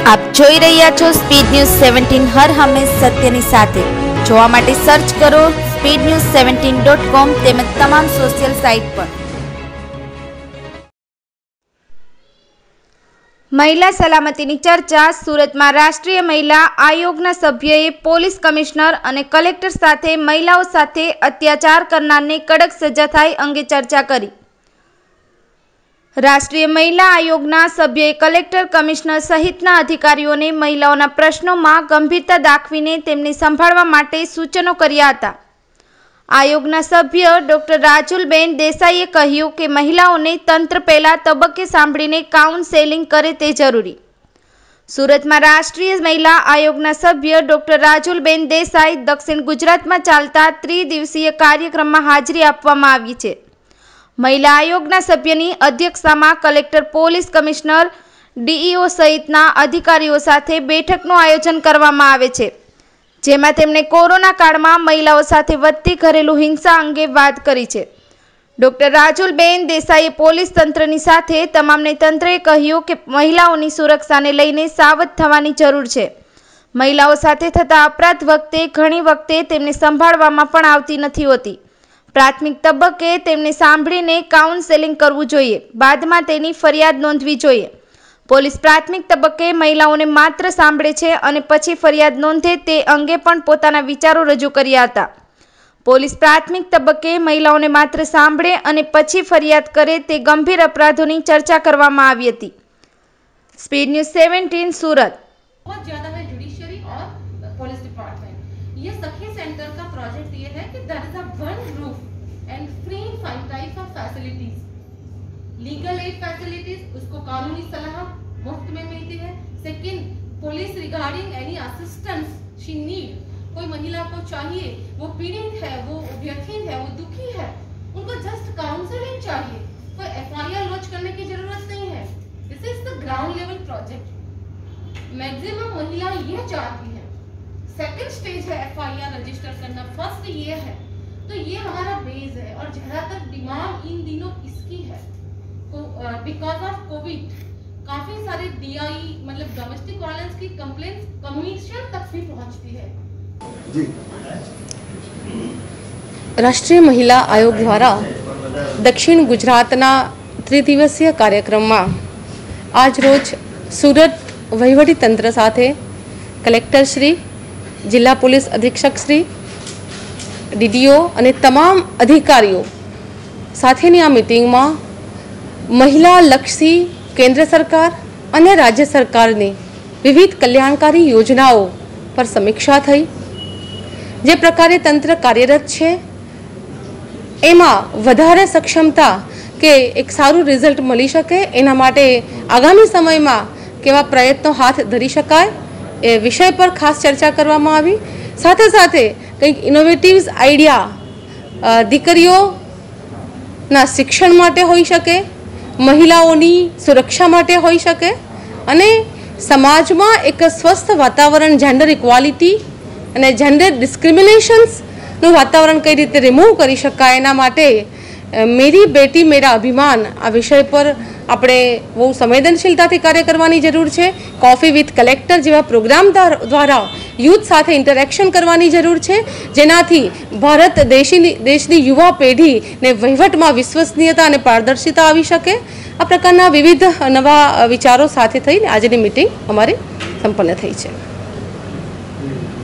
આપ જોઈ રહ્યા છો સ્પીડ ન્યૂઝ 17 હર હંમેશ સત્યની સાથે। જોવા માટે સર્ચ કરો speednews17.com તેમજ તમામ સોશિયલ સાઇટ પર। મહિલા સલામતીની ચર્ચા। સુરતમાં રાષ્ટ્રીય મહિલા આયોગના સભ્યએ પોલીસ કમિશનર અને કલેક્ટર સાથે મહિલાઓ સાથે અત્યાચાર કરનારને કડક સજા થાય અંગે ચર્ચા કરી। રાષ્ટ્રીય મહિલા આયોગના સભ્યએ કલેક્ટર કમિશનર સહિતના અધિકારીઓને મહિલાઓના પ્રશ્નોમાં ગંભીરતા દાખવીને તેમને સંભાળવા માટે સૂચનો કર્યા હતા। આયોગના સભ્ય ડોક્ટર રાજુલબેન દેસાઈએ કહ્યું કે મહિલાઓને તંત્ર પહેલા તબક્કે સાંભળીને કાઉન્સેલિંગ કરે તે જરૂરી। સુરતમાં રાષ્ટ્રીય મહિલા આયોગના સભ્ય ડોક્ટર રાજુલબેન દેસાઈ દક્ષિણ ગુજરાતમાં ચાલતા ત્રિદિવસીય કાર્યક્રમમાં હાજરી આપવામાં આવી છે। મહિલા આયોગના સભ્યની અધ્યક્ષતામાં કલેક્ટર, પોલીસ કમિશનર, ડીઈઓ સહિતના અધિકારીઓ સાથે બેઠકનું આયોજન કરવામાં આવે છે, જેમાં તેમણે કોરોના કાળમાં મહિલાઓ સાથે વધતી ઘરેલું હિંસા અંગે વાત કરી છે। ડોક્ટર રાજુલબેન દેસાઈએ પોલીસ તંત્રની સાથે તમામને તંત્રએ કહ્યું કે મહિલાઓની સુરક્ષાને લઈને સાવધ થવાની જરૂર છે। મહિલાઓ સાથે થતા અપરાધ વખતે ઘણી વખતે તેમને સંભાળવામાં પણ આવતી નથી હોતી। પ્રાથમિક તબક્કે તેમને સાંભળીને કાઉન્સેલિંગ કરવું જોઈએ, બાદમાં તેની ફરિયાદ નોંધવી જોઈએ। પોલીસ પ્રાથમિક તબક્કે મહિલાઓને માત્ર સાંભળે છે અને પછી ફરિયાદ નોંધે તે અંગે પણ પોતાના વિચારો રજૂ કર્યા હતા। પોલીસ પ્રાથમિક તબક્કે મહિલાઓને માત્ર સાંભળે અને પછી ફરિયાદ કરે તે ગંભીર અપરાધોની ચર્ચા કરવામાં આવી હતી। Speed news 17 Surat. बहुत ज्यादा है जुडिशरी और पुलिस डिपार्टमेंट। ये सखी सेंटर का प्रोजेक्ट ये है कि there is a one roof and free five types of facilities, legal aid facilities, उसको कानूनी सलाह मुफ्त में मिलती है। Second, police regarding any assistance she need, कोई महिला को चाहिए, वो पीड़ित है, वो व्यथित है, वो दुखी है, उनको जस्ट काउंसलिंग चाहिए, कोई एफआईआर लॉन्च करने की जरूरत नहीं है। This is the ground level project. Maximum महिला ये चाहती है। सेकंड स्टेज है एफआईआर रजिस्टर करना, फर्स्ट ये है। तो ये हमारा बेस है और ज्यादातर डिमांड इन दिनों इसकी है। बिकॉज ऑफ कोविड काफी सारे डीआई मतलब डोमेस्टिक वायलेंस की कंप्लेंट्स कमिश्नर तक भी पहुंचती है। जी। राष्ट्रीय महिला आयोग द्वारा दक्षिण गुजरातना त्रिदिवसीय कार्यक्रम में आज रोज सूरत वहीवटी तंत्र साथे कलेक्टर श्री, जिला पुलिस अधीक्षक श्री, डीडीओ अने तमाम अधिकारीओ साथेनी आ मीटिंग में महिला लक्षी केंद्र सरकार अने राज्य सरकारनी विविध कल्याणकारी योजनाओं पर समीक्षा थई। जे प्रकारे तंत्र कार्यरत छे एमां वधारे सक्षमता के एक सारू रिजल्ट मळी शके एना माटे आगामी समय में केवा प्रयत्नों हाथ धरी शकाय ए विषय पर खास चर्चा करवामां आवी। साथे साथे कंईक इनोवेटिव्स आइडिया दीकरीओना शिक्षण माटे होई शके, महिलाओनी सुरक्षा माटे होई शके अने समाज में एक स्वस्थ वातावरण, जेंडर इक्वालिटी अने जेंडर डिस्क्रिमिनेशन्स નું વાતાવરણ કઈ રીતે રિમૂવ કરી શકાય એના માટે મેરી બેટી મેરા અભિમાન આ વિષય પર આપણે બહુ સંવેદનશીલતાથી કાર્ય કરવાની જરૂર છે। કોફી વિથ કલેક્ટર જેવા પ્રોગ્રામ દ્વારા યુથ સાથે ઇન્ટરેક્શન કરવાની જરૂર છે, જેનાથી ભારત દેશની યુવા પેઢીને વહીવટમાં વિશ્વસનીયતા અને પારદર્શિતા આવી શકે। આ પ્રકારના વિવિધ નવા વિચારો સાથે થઈને આજની મીટિંગ અમારી સંપન્ન થઈ છે।